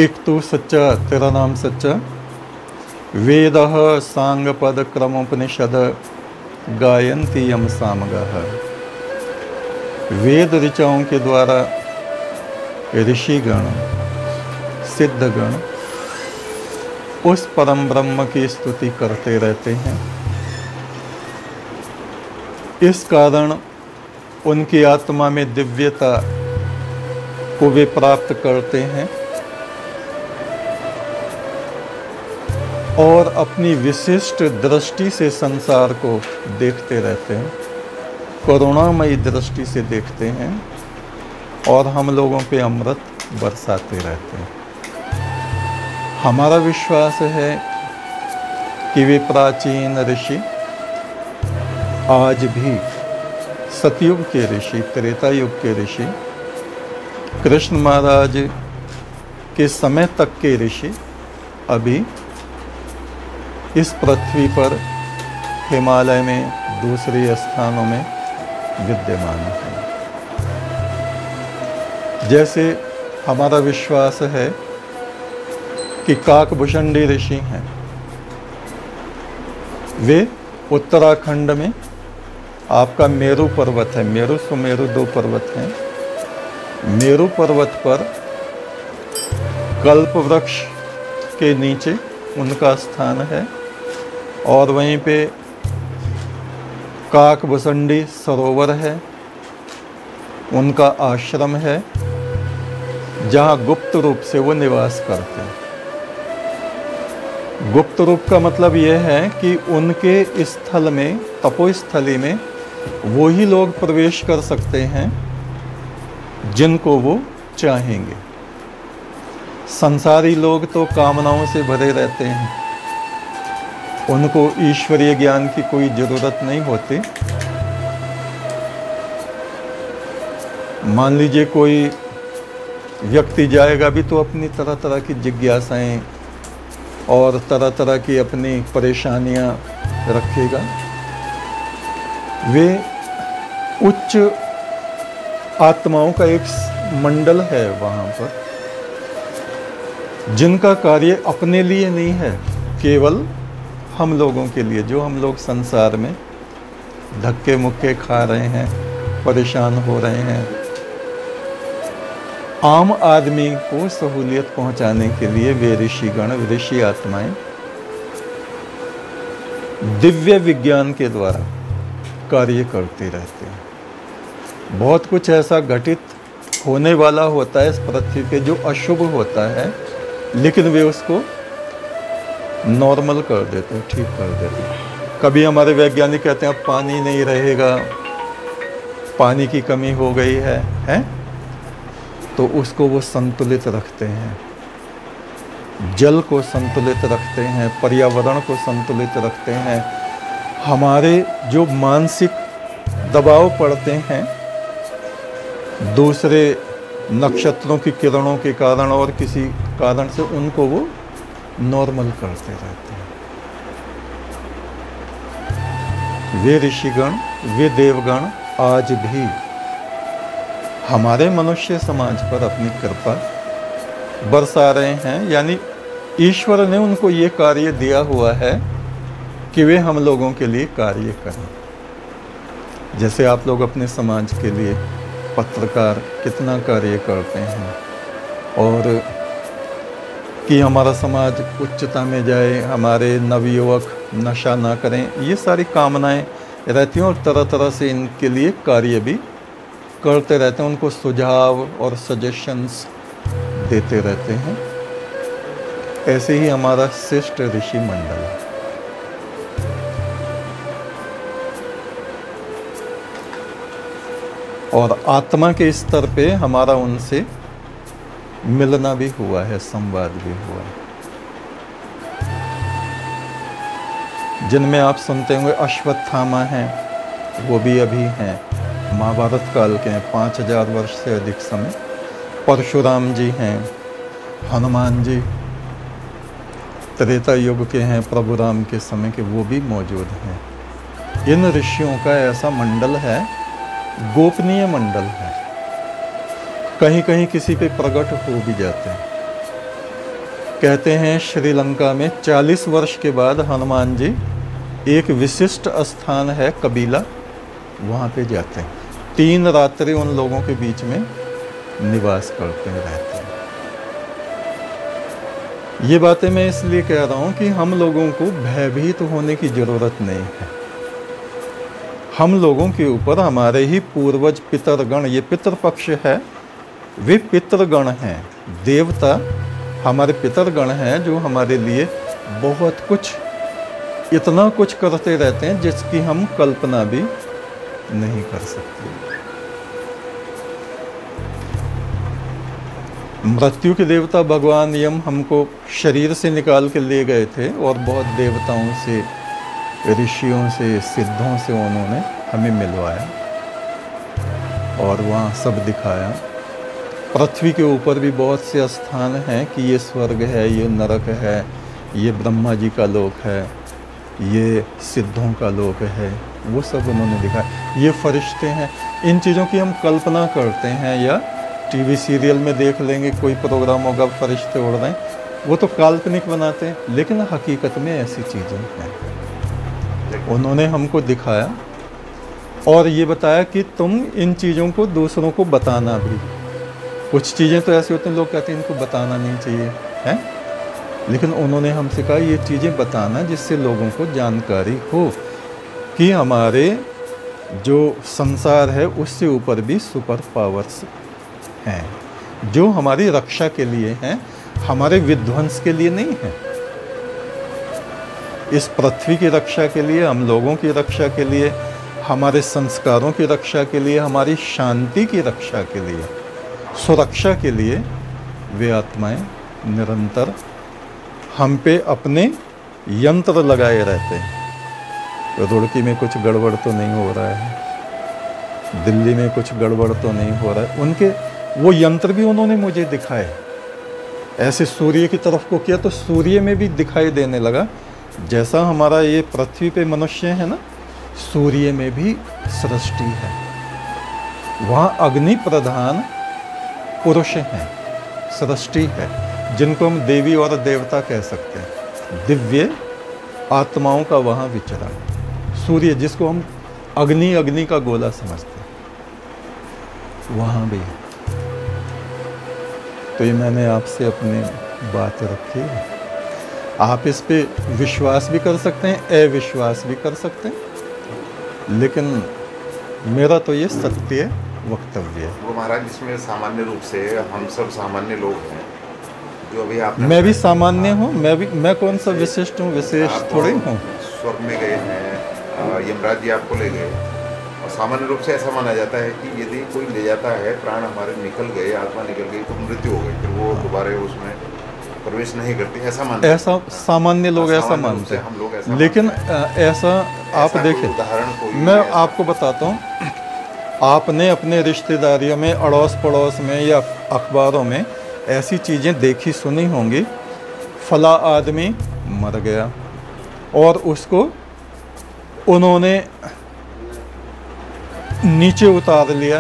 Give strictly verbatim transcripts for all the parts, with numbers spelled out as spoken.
एक तू सच्चा, तेरा नाम सच्चा। वेदः सांगपद क्रमोपनिषद गायन्ति यम सामगाः। वेद ऋचाओं के द्वारा ऋषिगण, सिद्धगण उस परम ब्रह्म की स्तुति करते रहते हैं। इस कारण उनकी आत्मा में दिव्यता को वे प्राप्त करते हैं और अपनी विशिष्ट दृष्टि से संसार को देखते रहते हैं, करुणामयी दृष्टि से देखते हैं और हम लोगों पे अमृत बरसाते रहते हैं। हमारा विश्वास है कि वे प्राचीन ऋषि आज भी सतयुग के ऋषि, त्रेता युग के ऋषि, कृष्ण महाराज के समय तक के ऋषि अभी इस पृथ्वी पर हिमालय में दूसरे स्थानों में विद्यमान है। जैसे हमारा विश्वास है कि काकभूषणी ऋषि हैं, वे उत्तराखंड में आपका मेरू पर्वत है, मेरू सुमेरु दो पर्वत हैं। मेरू पर्वत पर कल्प वृक्ष के नीचे उनका स्थान है और वहीं पे काकभूषणी सरोवर है, उनका आश्रम है जहाँ गुप्त रूप से वो निवास करते हैं। गुप्त रूप का मतलब यह है कि उनके स्थल में, तपोस्थली में वो ही लोग प्रवेश कर सकते हैं जिनको वो चाहेंगे। संसारी लोग तो कामनाओं से भरे रहते हैं, उनको ईश्वरीय ज्ञान की कोई जरूरत नहीं होती। मान लीजिए कोई व्यक्ति जाएगा भी तो अपनी तरह तरह की जिज्ञासाएं और तरह तरह की अपनी परेशानियां रखेगा। वे उच्च आत्माओं का एक मंडल है वहाँ पर, जिनका कार्य अपने लिए नहीं है, केवल हम लोगों के लिए, जो हम लोग संसार में धक्के मुक्के खा रहे हैं, परेशान हो रहे हैं। आम आदमी को सहूलियत पहुंचाने के लिए वे ऋषिगण, ऋषि आत्माएं दिव्य विज्ञान के द्वारा कार्य करते रहते हैं। बहुत कुछ ऐसा घटित होने वाला होता है इस पृथ्वी पे जो अशुभ होता है, लेकिन वे उसको नॉर्मल कर देते हैं, ठीक कर देते हैं। कभी हमारे वैज्ञानिक कहते हैं अब पानी नहीं रहेगा, पानी की कमी हो गई है, हैं? तो उसको वो संतुलित रखते हैं, जल को संतुलित रखते हैं, पर्यावरण को संतुलित रखते हैं। हमारे जो मानसिक दबाव पड़ते हैं दूसरे नक्षत्रों की किरणों के कारण और किसी कारण से, उनको वो नॉर्मल करते रहते हैं। वे ऋषिगण, वे देवगण आज भी हमारे मनुष्य समाज पर अपनी कृपा बरसा रहे हैं। यानी ईश्वर ने उनको ये कार्य दिया हुआ है कि वे हम लोगों के लिए कार्य करें। जैसे आप लोग अपने समाज के लिए, पत्रकार कितना कार्य करते हैं और कि हमारा समाज उच्चता में जाए, हमारे नवयुवक नशा ना करें, ये सारी कामनाएं रहती हैं और तरह तरह से इनके लिए कार्य भी करते रहते हैं, उनको सुझाव और सजेशंस देते रहते हैं। ऐसे ही हमारा श्रेष्ठ ऋषि मंडल है। और आत्मा के स्तर पे हमारा उनसे मिलना भी हुआ है, संवाद भी हुआ है। जिनमें आप सुनते होंगे अश्वत्थामा हैं, वो भी अभी हैं, महाभारत काल के हैं, पाँच हजार वर्ष से अधिक समय। परशुराम जी हैं, हनुमान जी त्रेता युग के हैं, प्रभु राम के समय के, वो भी मौजूद हैं। इन ऋषियों का ऐसा मंडल है, गोपनीय मंडल है, कहीं कहीं किसी पे प्रकट हो भी जाते हैं। कहते हैं श्रीलंका में चालीस वर्ष के बाद हनुमान जी एक विशिष्ट स्थान है कबीला, वहाँ पे जाते हैं। तीन रात्रि उन लोगों के बीच में निवास करते हैं, रहते हैं। ये बातें मैं इसलिए कह रहा हूँ कि हम लोगों को भयभीत होने की ज़रूरत नहीं है। हम लोगों के ऊपर हमारे ही पूर्वज पितरगण, ये पितृपक्ष है, वे पितरगण हैं, देवता हमारे पितरगण हैं जो हमारे लिए बहुत कुछ, इतना कुछ करते रहते हैं जिसकी हम कल्पना भी नहीं कर सकते। मृत्यु के देवता भगवान यम हमको शरीर से निकाल के ले गए थे और बहुत देवताओं से, ऋषियों से, सिद्धों से उन्होंने हमें मिलवाया और वहाँ सब दिखाया। पृथ्वी के ऊपर भी बहुत से स्थान हैं कि ये स्वर्ग है, ये नरक है, ये ब्रह्मा जी का लोक है, ये सिद्धों का लोक है, वो सब उन्होंने दिखाया। ये फरिश्ते हैं। इन चीज़ों की हम कल्पना करते हैं या टीवी सीरियल में देख लेंगे, कोई प्रोग्राम होगा फरिश्ते उड़ रहे हैं, वो तो काल्पनिक बनाते हैं, लेकिन हकीकत में ऐसी चीज़ें हैं। उन्होंने हमको दिखाया और ये बताया कि तुम इन चीज़ों को दूसरों को बताना भी। कुछ चीज़ें तो ऐसी होती हैं, लोग कहते हैं इनको बताना नहीं चाहिए, हैं, लेकिन उन्होंने हमसे कहा ये चीज़ें बताना जिससे लोगों को जानकारी हो कि हमारे जो संसार है उससे ऊपर भी सुपर पावर्स हैं जो हमारी रक्षा के लिए हैं, हमारे विध्वंस के लिए नहीं हैं। इस पृथ्वी की रक्षा के लिए, हम लोगों की रक्षा के लिए, हमारे संस्कारों की रक्षा के लिए, हमारी शांति की रक्षा के लिए, सुरक्षा के लिए वे आत्माएं निरंतर हम पे अपने यंत्र लगाए रहते हैं। रुड़की में कुछ गड़बड़ तो नहीं हो रहा है, दिल्ली में कुछ गड़बड़ तो नहीं हो रहा है, उनके वो यंत्र भी उन्होंने मुझे दिखाए। ऐसे सूर्य की तरफ को किया तो सूर्य में भी दिखाई देने लगा, जैसा हमारा ये पृथ्वी पे मनुष्य है ना, सूर्य में भी सृष्टि है। वहाँ अग्नि प्रधान पुरुष हैं, सृष्टि है, जिनको हम देवी और देवता कह सकते हैं। दिव्य आत्माओं का वहाँ विचरण, सूर्य जिसको हम अग्नि अग्नि का गोला समझते हैं, वहाँ भी है। तो ये मैंने आपसे अपनी बात रखी है। आप इस पे विश्वास भी कर सकते हैं, अविश्वास भी कर सकते हैं, लेकिन मेरा तो ये सत्य वक्तव्य है। वो महाराज इसमें सामान्य रूप से हम सब सामान्य लोग हैं जो अभी आपने, मैं भी सामान्य हूँ, मैं भी, मैं कौन सा विशिष्ट हूँ, विशेष थोड़े हूँ। स्वर्ग में गए हैं, यमराज जी आपको ले गए, और सामान्य रूप से ऐसा माना जाता है कि यदि कोई ले जाता है, प्राण हमारे निकल गए, आत्मा निकल गई तो मृत्यु हो गई, फिर वो दोबारा उसमें प्रवेश नहीं करती, ऐसा मानते हैं। ऐसा सामान्य लोग ऐसा मानते हैं, हम लोग ऐसा, लेकिन ऐसा आप देखिए, उदाहरण मैं आपको बताता हूँ, आपने अपने रिश्तेदारियों में, अड़ोस पड़ोस में या अखबारों में ऐसी चीज़ें देखी सुनी होंगी, फला आदमी मर गया और उसको उन्होंने नीचे उतार लिया,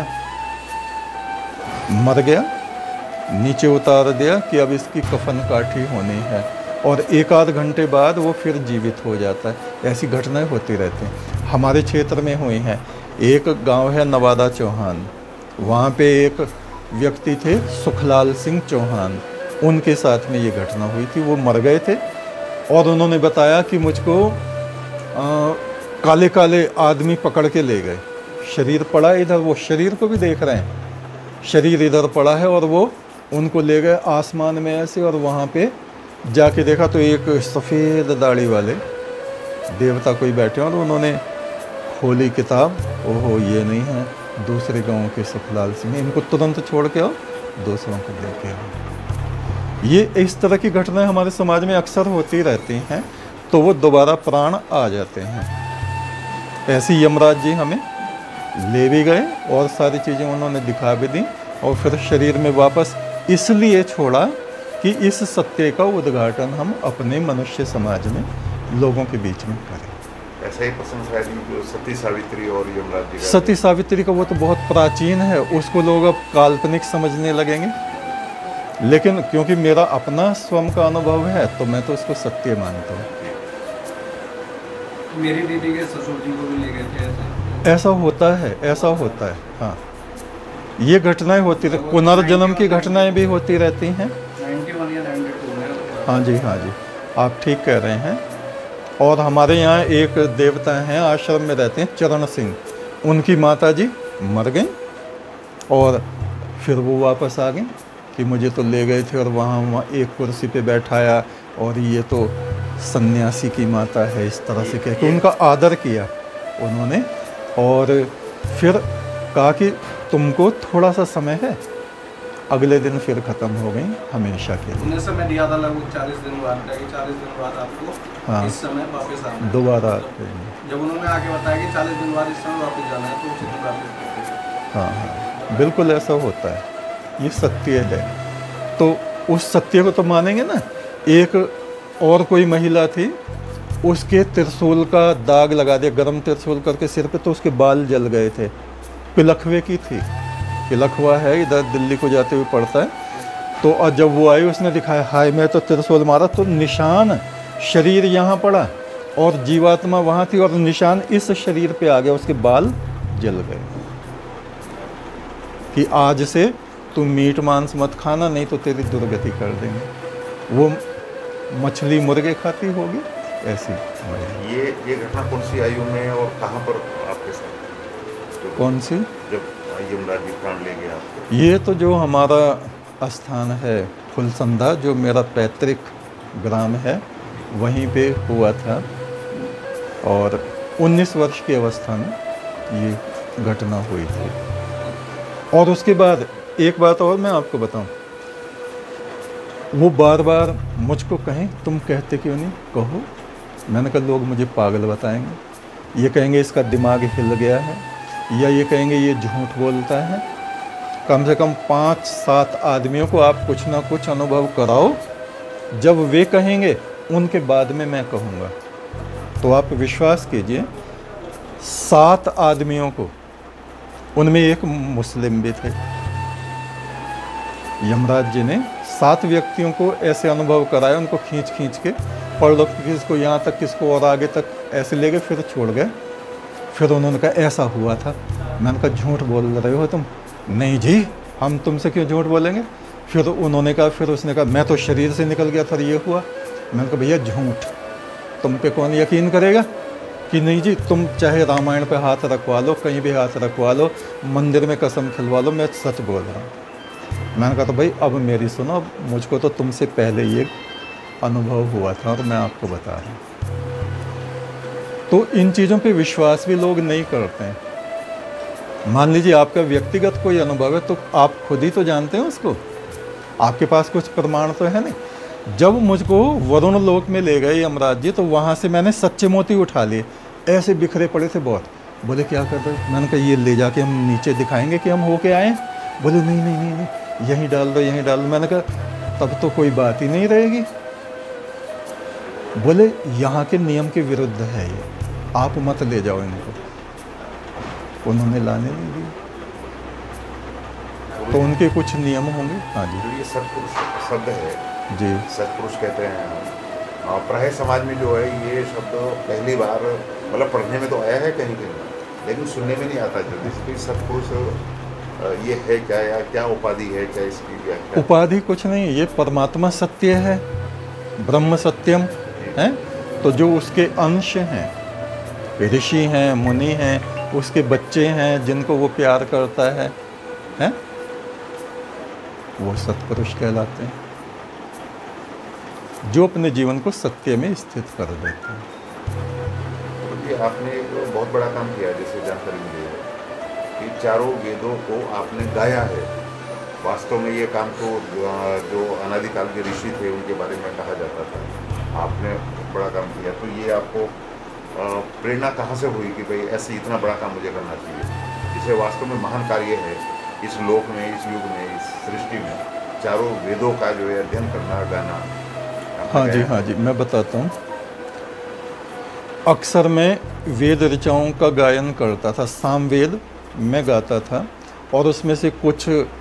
मर गया, नीचे उतार दिया कि अब इसकी कफन काठी होनी है, और एक आध घंटे बाद वो फिर जीवित हो जाता है। ऐसी घटनाएं होती रहती हैं, हमारे क्षेत्र में हुई हैं। एक गांव है नवादा चौहान, वहाँ पे एक व्यक्ति थे सुखलाल सिंह चौहान, उनके साथ में ये घटना हुई थी। वो मर गए थे और उन्होंने बताया कि मुझको आ, काले काले आदमी पकड़ के ले गए, शरीर पड़ा इधर, वो शरीर को भी देख रहे हैं, शरीर इधर पड़ा है और वो उनको ले गए आसमान में ऐसे, और वहाँ पे जाके देखा तो एक सफ़ेद दाढ़ी वाले देवता कोई बैठे और उन्होंने खोली किताब, ओहो ये नहीं है, दूसरे गांव के सुखलाल सिंह, इनको तुरंत छोड़ के आओ, दूसरों को लेके आओ। ये इस तरह की घटनाएं हमारे समाज में अक्सर होती रहती हैं, तो वो दोबारा प्राण आ जाते हैं। ऐसे यमराज जी हमें ले भी गए और सारी चीज़ें उन्होंने दिखा भी दी, और फिर शरीर में वापस इसलिए छोड़ा कि इस सत्य का उद्घाटन हम अपने मनुष्य समाज में लोगों के बीच में करें। ऐसा ही प्रसंग शायद जो सती सावित्री और यमराज जी का, सती सावित्री का वो तो बहुत प्राचीन है, उसको लोग अब काल्पनिक समझने लगेंगे, लेकिन क्योंकि मेरा अपना स्वयं का अनुभव है तो मैं तो इसको सत्य मानता हूँ। मेरी दीदी के ससुर जी को भी ले गए थे ऐसे। ऐसा होता है, ऐसा होता है। हाँ, ये घटनाएं होती रह पुनर्जन्म की घटनाएं भी होती रहती हैं। इक्यानवे या बानवे में। हाँ जी, हाँ जी, आप ठीक कह रहे हैं। और हमारे यहाँ एक देवता हैं, आश्रम में रहते हैं, चरण सिंह। उनकी माता जी मर गई और फिर वो वापस आ गई कि मुझे तो ले गए थे और वहाँ वहाँ एक कुर्सी पे बैठाया और ये तो सन्यासी की माता है, इस तरह से कह के उनका आदर किया उन्होंने। और फिर कहा कि तुमको थोड़ा सा समय है, अगले दिन फिर ख़त्म हो गई हमेशा के लिए। उन्हें समय दिया था लगभग चालीस दिन बाद का, कि चालीस दिन बाद आपको हाँ, इस समय वापस आना है। दोबारा। जब उन्होंने आके बताया कि चालीस दिन बाद इस समय वापस जाना है तो उसी दिन वापस करते। हाँ हाँ, बिल्कुल ऐसा होता है, ये सत्य है। तो उस सत्य को तो मानेंगे ना। एक और कोई महिला थी, उसके त्रिशूल का दाग लगा दिया, गरम त्रिशूल करके सिर पे, तो उसके बाल जल गए थे। पिलखवे की थी, पिलखवा है इधर दिल्ली को जाते हुए पड़ता है। तो और जब वो आई उसने दिखाया, हाय मैं तो त्रिशूल मारा, तो निशान शरीर यहाँ पड़ा और जीवात्मा वहाँ थी और निशान इस शरीर पे आ गया, उसके बाल जल गए। कि आज से तुम मीट मांस मत खाना, नहीं तो तेरी दुर्गति कर देंगे। वो मछली मुर्गे खाती होगी ऐसी। ये ये घटना कौन सी आयु में और कहाँ पर आपके साथ? कौन सी? जब यमराज जी प्राण ले गए आपको? ये तो जो हमारा स्थान है फुलसंधा, जो मेरा पैतृक ग्राम है, वहीं पे हुआ था। और उन्नीस वर्ष की अवस्था में ये घटना हुई थी। और उसके बाद एक बात और मैं आपको बताऊं, वो बार बार मुझको कहें तुम कहते क्यों नहीं, कहो। मैंने कहा लोग मुझे पागल बताएंगे, ये कहेंगे इसका दिमाग हिल गया है, या ये कहेंगे ये झूठ बोलता है। कम से कम पाँच सात आदमियों को आप कुछ ना कुछ अनुभव कराओ, जब वे कहेंगे उनके बाद में मैं कहूँगा। तो आप विश्वास कीजिए, सात आदमियों को, उनमें एक मुस्लिम भी थे, यमराज जी ने सात व्यक्तियों को ऐसे अनुभव कराए, उनको खींच खींच के पढ़ लो, किसको यहाँ तक, किसको और आगे तक ऐसे ले गए, फिर छोड़ गए। फिर उन्होंने कहा ऐसा हुआ था। मैंने कहा झूठ बोल रहे हो तुम। नहीं जी, हम तुमसे क्यों झूठ बोलेंगे। फिर उन्होंने कहा, फिर उसने कहा मैं तो शरीर से निकल गया था, ये हुआ। मैंने कहा भैया झूठ, तुम पे कौन यकीन करेगा कि नहीं जी, तुम चाहे रामायण पे हाथ रखवा लो, कहीं भी हाथ रखवा लो, मंदिर में कसम खिलवा लो, मैं सच बोल रहा हूँ। मैंने कहा तो भाई अब मेरी सुनो, अब मुझको तो तुमसे पहले ये अनुभव हुआ था और मैं आपको बता रहा हूँ। तो इन चीज़ों पे विश्वास भी लोग नहीं करते हैं। मान लीजिए आपका व्यक्तिगत कोई अनुभव है तो आप खुद ही तो जानते हैं उसको, आपके पास कुछ प्रमाण तो है नहीं। जब मुझको वरुण लोक में ले गए यमराज जी, तो वहाँ से मैंने सच्चे मोती उठा लिए, ऐसे बिखरे पड़े थे बहुत। बोले क्या कर रहे? मैंने कहा ये ले जाके हम नीचे दिखाएंगे कि हम होके आए। बोले नहीं नहीं नहीं नहीं, यहीं डाल दो, यहीं डाल दो। मैंने कहा तब तो कोई बात ही नहीं रहेगी। बोले यहाँ के नियम के विरुद्ध है ये, आप मत ले जाओ इनको। उन्होंने लाने नहीं दी, तो उनके कुछ नियम होंगे। हाँ जी, जो ये सत्पुरुष शब्द है जी, सत्पुरुष कहते हैं, और प्राय समाज में जो है ये शब्द पहली बार मतलब पढ़ने में तो आया है कहीं कहीं, लेकिन सुनने में नहीं आता जल्दी से। तो सत्पुरुष ये है क्या, या क्या उपाधि है, क्या इसकी व्याख्या? उपाधि कुछ नहीं, ये परमात्मा सत्य है, ब्रह्म सत्यम है। तो जो उसके अंश हैं, ऋषि हैं, मुनि हैं, उसके बच्चे हैं जिनको वो प्यार करता है, हैं? वो सत्पुरुष कहलाते हैं, जो अपने जीवन को सत्य में स्थित कर देते हैं। तो ये आपने एक बहुत बड़ा काम किया, जैसे जानकारी मिली है कि चारों वेदों को आपने गाया है। वास्तव में ये काम तो जो अनादिकाल के ऋषि थे उनके बारे में कहा जाता था, आपने बड़ा काम किया। तो ये आपको प्रेरणा कहाँ से हुई कि भाई ऐसे इतना बड़ा काम मुझे करना चाहिए, जिसे वास्तव में महान कार्य है इस लोक में, इस युग में, इस सृष्टि में, चारों वेदों का जो है अध्ययन करना, गाना? हाँ जी, हाँ जी, मैं बताता हूँ। अक्सर मैं वेद ऋचाओं का गायन करता था, सामवेद मैं गाता था, और उसमें से कुछ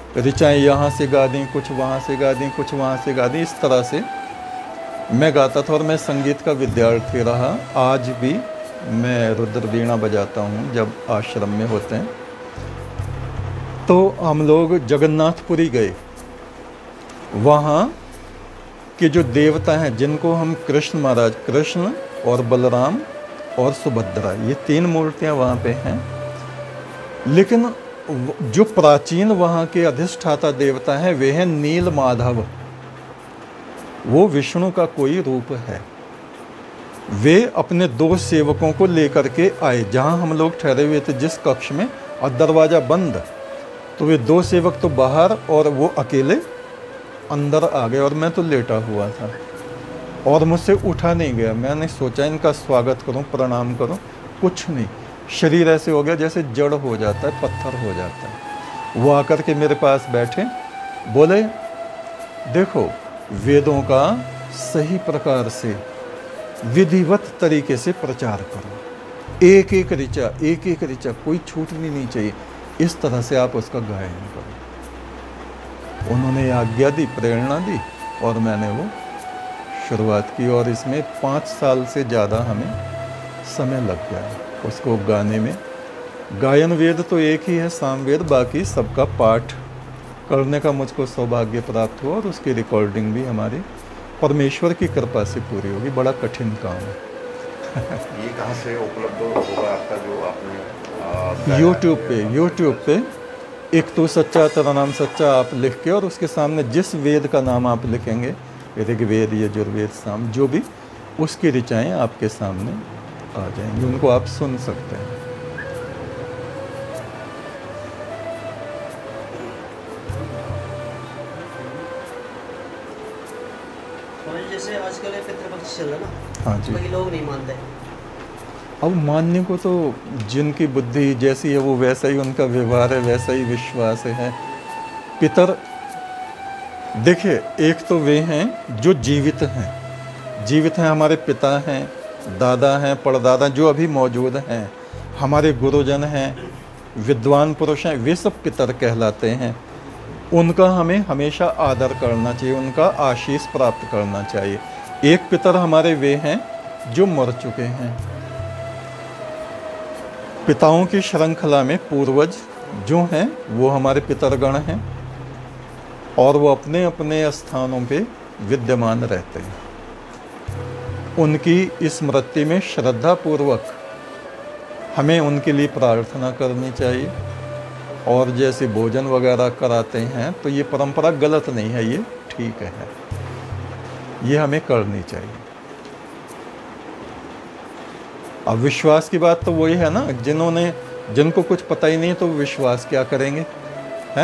ऋचाएँ यहाँ से गा दी, कुछ वहाँ से गा दी, कुछ वहाँ से गा दी, इस तरह से मैं गाता था। और मैं संगीत का विद्यार्थी रहा। आज भी मैं रुद्र वीणा बजाता हूँ जब आश्रम में होते हैं। तो हम लोग जगन्नाथपुरी गए। वहाँ के जो देवता हैं, जिनको हम कृष्ण महाराज, कृष्ण और बलराम और सुभद्रा, ये तीन मूर्तियाँ वहाँ पे हैं। लेकिन जो प्राचीन वहाँ के अधिष्ठाता देवता हैं वे हैं नील माधव। वो विष्णु का कोई रूप है। वे अपने दो सेवकों को लेकर के आए जहाँ हम लोग ठहरे हुए थे, जिस कक्ष में, और दरवाज़ा बंद। तो वे दो सेवक तो बाहर और वो अकेले अंदर आ गए, और मैं तो लेटा हुआ था और मुझसे उठा नहीं गया। मैंने सोचा इनका स्वागत करूं, प्रणाम करूं, कुछ नहीं। शरीर ऐसे हो गया जैसे जड़ हो जाता है, पत्थर हो जाता है। वो आकर के मेरे पास बैठे, बोले देखो वेदों का सही प्रकार से विधिवत तरीके से प्रचार करो, एक एक ऋचा, एक एक ऋचा कोई छूटनी नहीं चाहिए, इस तरह से आप उसका गायन करो। उन्होंने आज्ञा दी, प्रेरणा दी, और मैंने वो शुरुआत की। और इसमें पाँच साल से ज़्यादा हमें समय लग गया उसको गाने में। गायन वेद तो एक ही है, सामवेद, बाकी सबका पाठ करने का मुझको सौभाग्य प्राप्त हुआ, और उसकी रिकॉर्डिंग भी हमारी परमेश्वर की कृपा से पूरी होगी। बड़ा कठिन काम है। ये कहाँ से उपलब्ध होगा आपका जो आपने यूट्यूब पे यूट्यूब पे एक तो सच्चा तेरा नाम सच्चा आप लिख के, और उसके सामने जिस वेद का नाम आप लिखेंगे, ऋग्वेद, यजुर्वेद, साम, जो भी, उसकी ऋचाएँ आपके सामने आ जाएंगी, उनको आप सुन सकते हैं। जैसे आजकल पितृपक्ष चल रहा है ना, हाँ जी। कई लोग नहीं मानते। अब मानने को तो जिनकी बुद्धि जैसी है वो वैसा ही उनका व्यवहार है, वैसा ही विश्वास है। पितर देखिए, एक तो वे हैं जो जीवित हैं, जीवित हैं, हमारे पिता हैं, दादा हैं, परदादा जो अभी मौजूद हैं, हमारे गुरुजन हैं, विद्वान पुरुष हैं, वे सब पितर कहलाते हैं। उनका हमें हमेशा आदर करना चाहिए, उनका आशीष प्राप्त करना चाहिए। एक पितर हमारे वे हैं जो मर चुके हैं। पिताओं की श्रृंखला में पूर्वज जो हैं वो हमारे पितरगण हैं, और वो अपने अपने स्थानों पे विद्यमान रहते हैं। उनकी स्मृति में श्रद्धा पूर्वक हमें उनके लिए प्रार्थना करनी चाहिए। और जैसे भोजन वगैरह कराते हैं तो ये परंपरा गलत नहीं है, ये ठीक है, ये हमें करनी चाहिए। अब विश्वास की बात तो वही है ना, जिन्होंने जिनको कुछ पता ही नहीं तो विश्वास क्या करेंगे, हैं?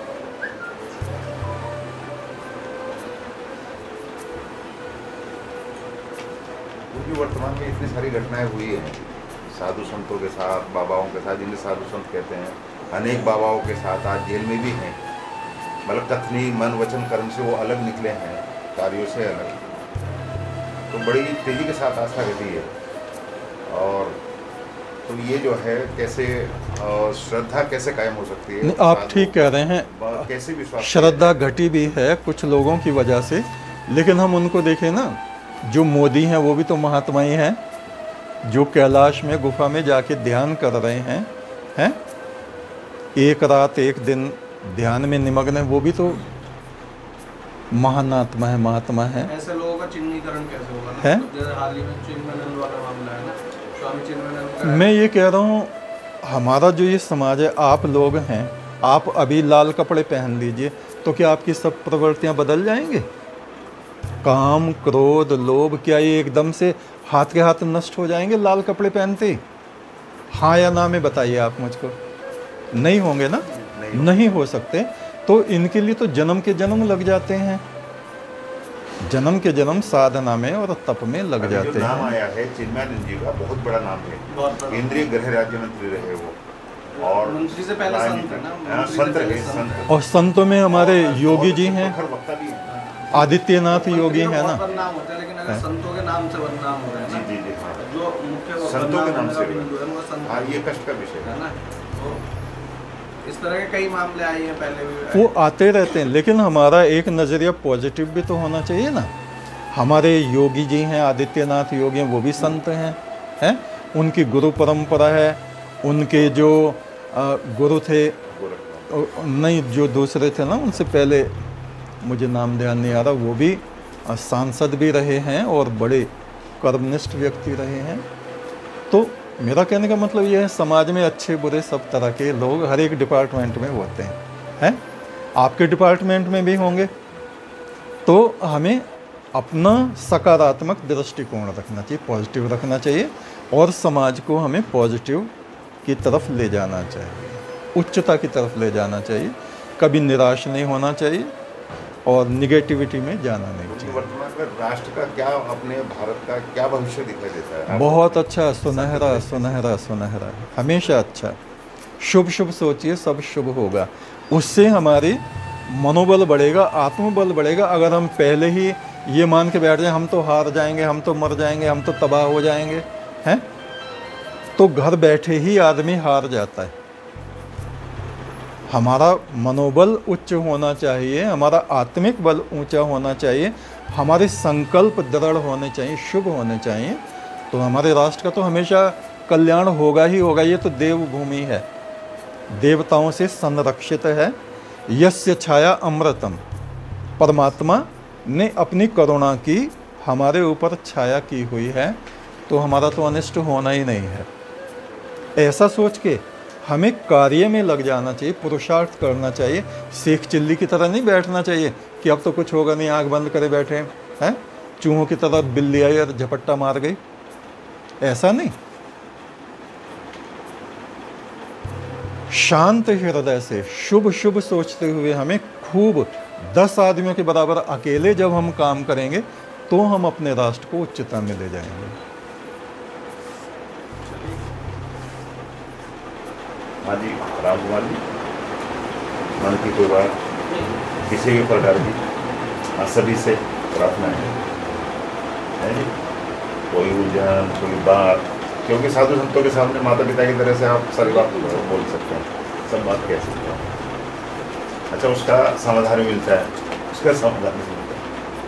क्योंकि वर्तमान में इतनी सारी घटनाएं हुई हैं साधु संतों के साथ, बाबाओं के साथ, जिन्हें साधु संत कहते हैं, अनेक बाबाओं के साथ आज जेल में भी हैं। मतलब कथनी, मन, वचन, कर्म से वो अलग निकले हैं, कार्यों से अलग। तो बड़ी तेजी के साथ आस्था घटी है। और तो ये जो है कैसे अ, श्रद्धा कैसे कायम हो सकती है? नहीं, आप ठीक कह रहे हैं, कैसे विश्वास? श्रद्धा घटी भी है कुछ लोगों की वजह से, लेकिन हम उनको देखें ना, जो मोदी हैं वो भी तो महात्मा ही हैं, जो कैलाश में गुफा में जाके ध्यान कर रहे हैं, हैं? एक रात एक दिन ध्यान में निमग्न है, वो भी तो महानात्मा है, महात्मा है। ऐसे लोगों का चिन्हीकरण कैसे होगा ना? है? तो जैसे हाल ही में चिन्मयानंद वाला मामला है ना, स्वामी चिन्मयानंद का। मैं ये कह रहा हूँ, हमारा जो ये समाज है, आप लोग हैं, आप अभी लाल कपड़े पहन लीजिए तो क्या आपकी सब प्रवृत्तियाँ बदल जाएंगे? काम, क्रोध, लोभ, क्या ये एकदम से हाथ के हाथ नष्ट हो जाएंगे लाल कपड़े पहनते? हाँ या ना में बताइए आप मुझको। नहीं होंगे ना, नहीं, नहीं हो सकते। तो इनके लिए तो जन्म के जन्म लग जाते हैं, जन्म के जन्म साधना में और तप में लग अभी जाते जो नाम हैं। आया है चिन्मयानंद जी का, बहुत बड़ा नाम बहुत है, बड़ा। केंद्रीय गृह राज्य मंत्री रहे वो, और मंत्री से पहले संत है ना, हाँ, मंत्री से संत पहले है, संत संत है। है। और संतों में हमारे और योगी बहुत जी हैं, प्रखर वक्ता भी हैं। आदित्यनाथ योगी मंत्री है तो ना। बहुत बदनाम होता है, लेकिन अगर है। संतों के नाम से बदनाम हो रहे हैं जी ना, जी जी हाँ, जो मुख्य संतों के नाम से बदनाम हिंदू है वो संत हाँ, ये कष्ट का विषय है। है ना। तो इस तरह के कई मामले आए हैं पहले भी। वो आते रहते हैं, लेकिन हमारा एक नज़रिया पॉजिटिव भी तो होना चाहिए ना। हमारे योगी जी हैं, आदित्यनाथ योगी हैं, वो भी संत हैं हैं उनकी गुरु परंपरा है। उनके जो अ, गुरु थे, अ, नहीं जो दूसरे थे ना उनसे पहले, मुझे नाम ध्यान नहीं आ रहा, वो भी अ, सांसद भी रहे हैं और बड़े कर्मनिष्ठ व्यक्ति रहे हैं। तो मेरा कहने का मतलब ये है, समाज में अच्छे बुरे सब तरह के लोग हर एक डिपार्टमेंट में होते हैं हैं आपके डिपार्टमेंट में भी होंगे। तो हमें अपना सकारात्मक दृष्टिकोण रखना चाहिए, पॉजिटिव रखना चाहिए, और समाज को हमें पॉजिटिव की तरफ ले जाना चाहिए, उच्चता की तरफ ले जाना चाहिए। कभी निराश नहीं होना चाहिए और निगेटिविटी में जाना नहीं चाहिए। वर्तमान में राष्ट्र का क्या, अपने भारत का क्या भविष्य दिखाई देता है? बहुत अच्छा, सुनहरा सुनहरा सुनहरा, हमेशा अच्छा। शुभ शुभ सोचिए, सब शुभ होगा। उससे हमारी मनोबल बढ़ेगा, आत्मबल बढ़ेगा। अगर हम पहले ही ये मान के बैठ जाएं हम तो हार जाएंगे, हम तो मर जाएंगे, हम तो तबाह हो जाएंगे, हैं, तो घर बैठे ही आदमी हार जाता है। हमारा मनोबल उच्च होना चाहिए, हमारा आत्मिक बल ऊंचा होना चाहिए, हमारे संकल्प दृढ़ होने चाहिए, शुभ होने चाहिए। तो हमारे राष्ट्र का तो हमेशा कल्याण होगा ही होगा। ये तो देवभूमि है, देवताओं से संरक्षित है। यस्य छाया अमृतम, परमात्मा ने अपनी करुणा की हमारे ऊपर छाया की हुई है, तो हमारा तो अनिष्ट होना ही नहीं है। ऐसा सोच के हमें कार्य में लग जाना चाहिए, पुरुषार्थ करना चाहिए। शेख चिल्ली की तरह नहीं बैठना चाहिए कि अब तो कुछ होगा नहीं, आंख बंद करे बैठे हैं, चूहों की तरह बिल्ली आई और झपट्टा मार गई, ऐसा नहीं। शांत हृदय से शुभ शुभ सोचते हुए हमें खूब दस आदमियों के बराबर अकेले जब हम काम करेंगे तो हम अपने राष्ट्र को उच्चता में ले जाएंगे। हाँ जी, राम कुमार जी, मन की कोई बात किसी भी प्रकार की आप सभी से प्रार्थना है, है जी? कोई उलझन, कोई बात, क्योंकि साधु संतों के सामने माता पिता की तरह से आप सारी बात बोल सकते हैं, सब बात कह सकते हैं। अच्छा, उसका समाधान मिलता है, उसका समाधान मिलता है।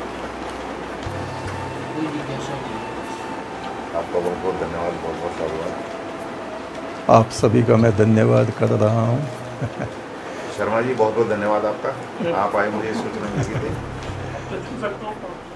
आपका बहुत बहुत धन्यवाद, बहुत बहुत धन्यवाद। आप सभी का मैं धन्यवाद कर रहा हूँ। शर्मा जी, बहुत बहुत धन्यवाद आपका, आप आए, मुझे सूचना मिली थी।